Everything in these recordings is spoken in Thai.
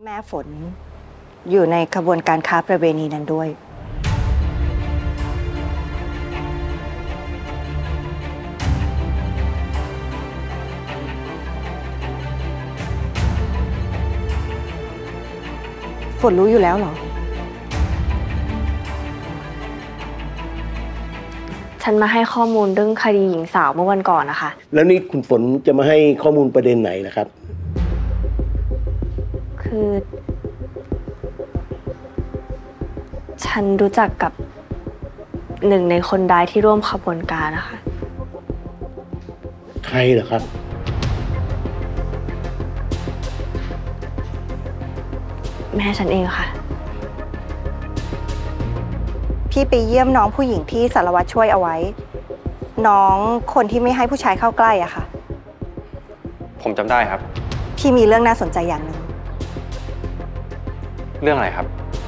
แม่ฝนอยู่ในขบวนการค้าประเวณีนั้นด้วยฝนรู้อยู่แล้วเหรอฉันมาให้ข้อมูลเรื่องคดีหญิงสาวเมื่อวันก่อนนะคะแล้วนี่คุณฝนจะมาให้ข้อมูลประเด็นไหนนะครับคือฉันรู้จักกับหนึ่งในคนร้ายที่ร่วมขบวนการนะคะใครเหรอครับแม่ฉันเองค่ะพี่ไปเยี่ยมน้องผู้หญิงที่สารวัตรช่วยเอาไว้น้องคนที่ไม่ให้ผู้ชายเข้าใกล้อะค่ะผมจำได้ครับพี่มีเรื่องน่าสนใจอย่างหนึ่งเรื่องอะไรครับ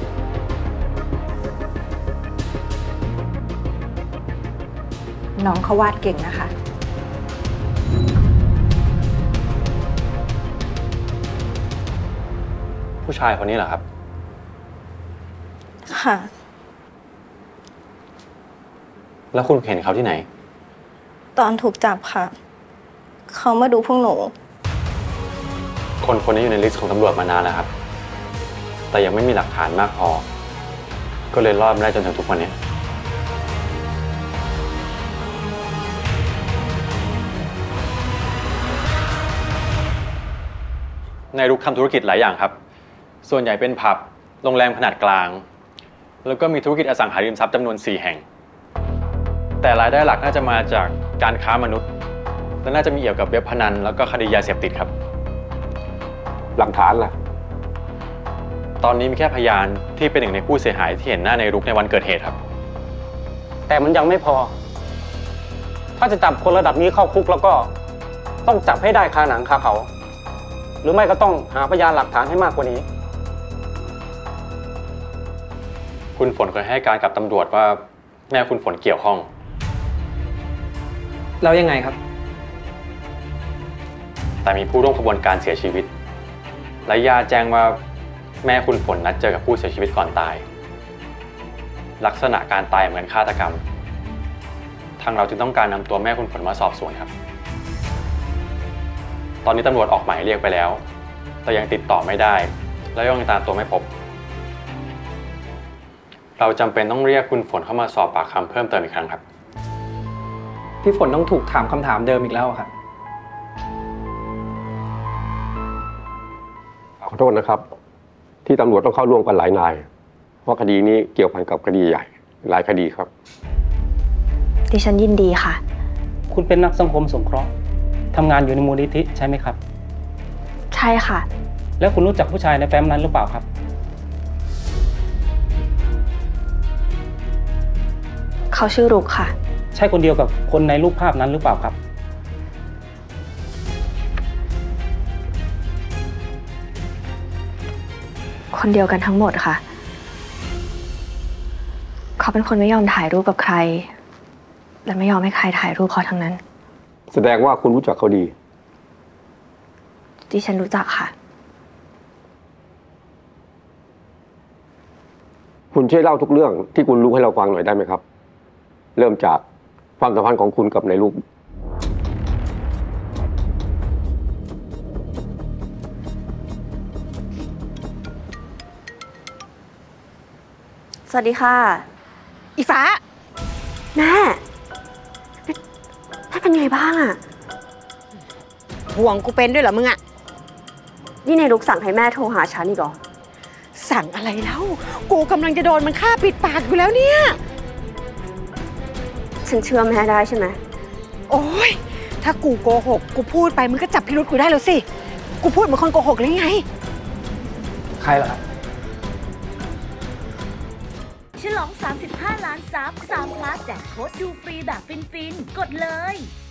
น้องเขาวาดเก่งนะคะผู้ชายคนนี้เหรอครับค่ะแล้วคุณเห็นเขาที่ไหนตอนถูกจับค่ะเขามาดูพวกหนูคนนี้อยู่ในลิสต์ของตำรวจมานานแล้วครับแต่ยังไม่มีหลักฐานมากพอก็เลยรอดมาได้จนถึงทุกวันนี้นายรุกทำธุรกิจหลายอย่างครับส่วนใหญ่เป็นผับโรงแรมขนาดกลางแล้วก็มีธุรกิจอสังหาริมทรัพย์จำนวน4 แห่งแต่รายได้หลักน่าจะมาจากการค้ามนุษย์และน่าจะมีเกี่ยวกับเว็บพนันแล้วก็คดียาเสพติดครับหลักฐานล่ะตอนนี้มีแค่พยานที่เป็นหนึ่งในผู้เสียหายที่เห็นหน้าในรุกในวันเกิดเหตุครับแต่มันยังไม่พอถ้าจะจับคนระดับนี้เข้าคุกแล้วก็ต้องจับให้ได้คาหนังคาเขาหรือไม่ก็ต้องหาพยานหลักฐานให้มากกว่านี้คุณฝนเคยให้การกับตำรวจว่าแม่คุณฝนเกี่ยวข้องแล้วยังไงครับแต่มีผู้ร่วมขบวนการเสียชีวิตและญาติแจ้งว่าแม่คุณฝนนัดเจอกับผู้เสียชีวิตก่อนตายลักษณะการตายเหมือนฆาตกรรมทางเราจึงต้องการนำตัวแม่คุณฝนมาสอบสวนครับตอนนี้ตำรวจออกหมายเรียกไปแล้วแต่ยังติดต่อไม่ได้และยังตามตัวไม่พบเราจำเป็นต้องเรียกคุณฝนเข้ามาสอบปากคำเพิ่มเติมอีกครั้งครับพี่ฝนต้องถูกถามคำถามเดิมอีกแล้วครับขอโทษนะครับที่ตำรวจต้องเข้าร่วมกันหลายนายเพราะคดีนี้เกี่ยวพันกับคดีใหญ่หลายคดีครับดิฉันยินดีค่ะคุณเป็นนักสังคมสงเคราะห์ทำงานอยู่ในมูลนิธิใช่ไหมครับใช่ค่ะแล้วคุณรู้จักผู้ชายในแฟ้มนั้นหรือเปล่าครับเขาชื่อรุกค่ะใช่คนเดียวกับคนในรูปภาพนั้นหรือเปล่าครับคนเดียวกันทั้งหมดค่ะเขาเป็นคนไม่ยอมถ่ายรูปกับใครและไม่ยอมให้ใครถ่ายรูปเขาทั้งนั้นแสดงว่าคุณรู้จักเขาดีดิฉันรู้จักค่ะคุณช่วยเล่าทุกเรื่องที่คุณรู้ให้เราฟังหน่อยได้ไหมครับเริ่มจากความสัมพันธ์ของคุณกับนายลูกสวัสดีค่ะอีฟ้าแม่เป็นไงบ้างอะห่วงกูเป็นด้วยเหรอมึงอะนี่ในรุกสั่งให้แม่โทรหาฉันอีกเหรอสั่งอะไรแล้วกูกำลังจะโดนมันฆ่าปิดปากอยู่แล้วเนี่ยฉันเชื่อแม่ได้ใช่ไหมโอ๊ยถ้ากูโกหกกูพูดไปมึงก็จับพิรุธกูได้แล้วสิกูพูดเหมือนคนโกหกหรือไงใครเหรอครับฉลอง35 ล้านซับ3 พลัสแจกโค้ดดูฟรีแบบฟินๆกดเลย